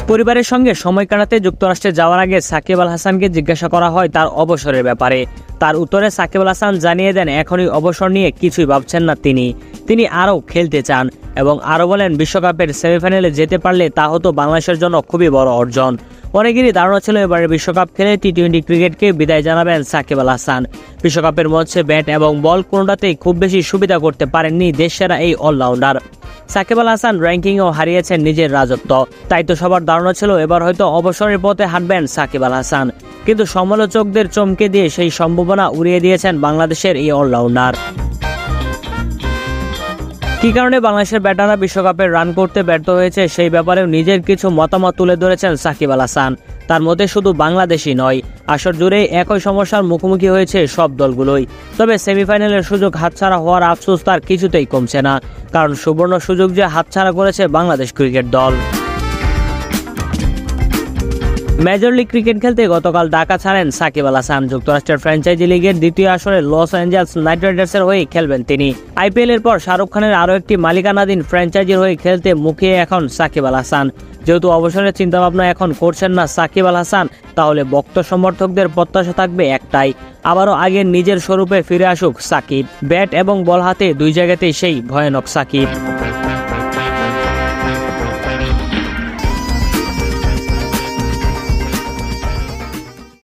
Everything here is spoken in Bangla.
পরিবারের সঙ্গে সময় কাটাতে যুক্তরাষ্ট্রে যাওয়ার আগে সাকিব আল হাসানকে জিজ্ঞাসা করা হয় তার অবসরের ব্যাপারে। তার উত্তরে সাকিব আল হাসান জানিয়ে দেন এখনই অবসর নিয়ে কিছুই ভাবছেন না তিনি আরও খেলতে চান এবং আরও বলেন বিশ্বকাপের সেমিফাইনালে যেতে পারলে তা হতো বাংলাদেশের জন্য খুবই বড় অর্জন। অনেকেরই ধারণা ছিল এবারে বিশ্বকাপ খেলে টি-20 ক্রিকেটকে বিদায় জানাবেন সাকিব আল হাসান। বিশ্বকাপের মঞ্চে ব্যাট এবং বল কোনোটাতেই খুব বেশি সুবিধা করতে পারেননি দেশসেরা এই অলরাউন্ডার। সাকিব আল হাসান র্যাঙ্কিংয়েও হারিয়েছেন নিজের রাজত্ব, তাই তো সবার ধারণা ছিল এবার হয়তো অবসরের পথে হাঁটবেন সাকিব আল হাসান। কিন্তু সমালোচকদের চমকে দিয়ে সেই সম্ভাবনা উড়িয়ে দিয়েছেন বাংলাদেশের এই অলরাউন্ডার। কী কারণে বাংলাদেশের ব্যাটাররা বিশ্বকাপে রান করতে ব্যর্থ হয়েছে সেই ব্যাপারেও নিজের কিছু মতামত তুলে ধরেছেন সাকিব আল হাসান। তার মধ্যে শুধু বাংলাদেশই নয়, আসর জুড়েই একই সমস্যার মুখোমুখি হয়েছে সব দলগুলোই। তবে সেমিফাইনালের সুযোগ হাতছাড়া হওয়ার আফসোস তার কিছুতেই কমছে না, কারণ সুবর্ণ সুযোগ যে হাতছাড়া করেছে বাংলাদেশ ক্রিকেট দল। মেজর লিগ ক্রিকেট খেলতে গতকাল ঢাকা ছাড়েন সাকিব আল হাসান। যুক্তরাষ্ট্রের ফ্র্যাঞ্চাইজি লিগের দ্বিতীয় আসরে লস অ্যাঞ্জেলস নাইট রাইডার্সের হয়ে খেলবেন তিনি। আইপিএল এর পর শাহরুখ খানের আরও একটি মালিকানাধীন ফ্র্যাঞ্চাইজির হয়ে খেলতে মুখিয়ে এখন সাকিব আল হাসান। যেহেতু অবসরের চিন্তাভাবনা এখন করছেন না সাকিব আল হাসান, তাহলে ভক্ত সমর্থকদের প্রত্যাশা থাকবে একটাই, আবারও আগের নিজের স্বরূপে ফিরে আসুক সাকিব। ব্যাট এবং বল হাতে দুই জায়গাতেই সেই ভয়ানক সাকিব।